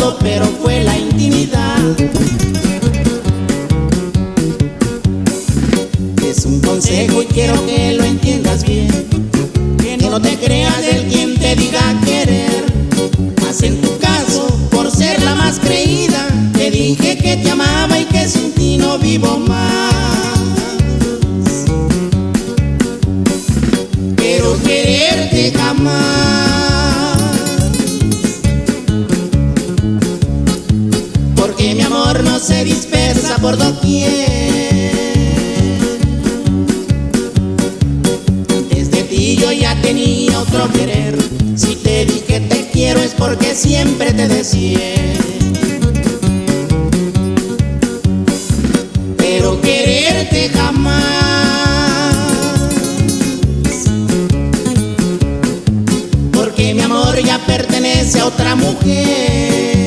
todo, pero fue la intimidad. Es un consejo y quiero que lo entiendas bien, que no te creas del quien te diga querer. Mas en tu caso, por ser la más creída, te dije que te amaba y que sin ti no vivo más. Quiero quererte jamás, porque mi amor no se dispersa por doquier. Antes de ti yo ya tenía otro querer. Si te dije te quiero es porque siempre te deseé. Pero quererte jamás, porque mi amor ya pertenece a otra mujer.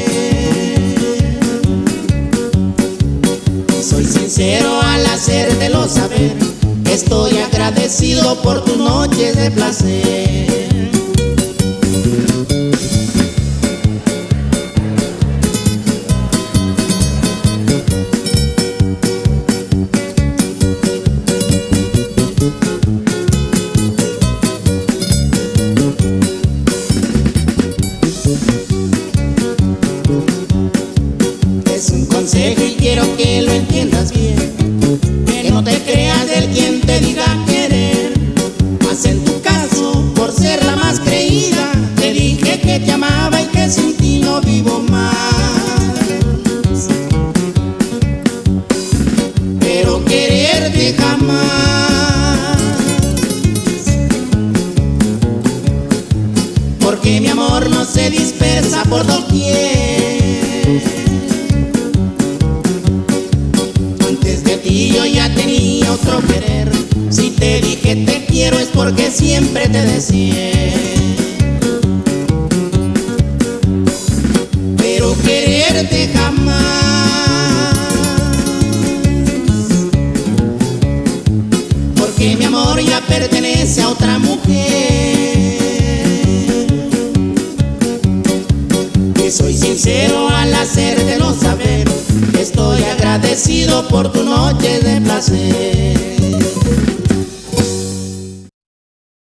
Y soy sincero al hacértelo saber, estoy agradecido por tus noches de placer. Es un consejo y quiero que lo entiendas bien, que no te creas del quien te diga querer. Mas en tu caso, por ser la más creída, te dije que te amaba y que sin ti no vivo más. Pero quererte jamás, porque mi amor no se dispersa por doquier. Antes de ti yo ya tenía otro querer. Si te dije te quiero es porque siempre te deseé. Pero quererte jamás, porque mi amor ya pertenece a otra mujer. Y soy sincero al hacértelo saber, estoy agradecido por tu noche de placer.